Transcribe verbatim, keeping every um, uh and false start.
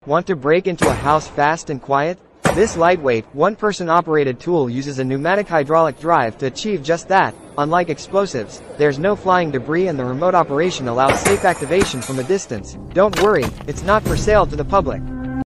Want to break into a house fast and quiet? This lightweight, one-person operated tool uses a pneumatic hydraulic drive to achieve just that. Unlike explosives, there's no flying debris and the remote operation allows safe activation from a distance. Don't worry, it's not for sale to the public.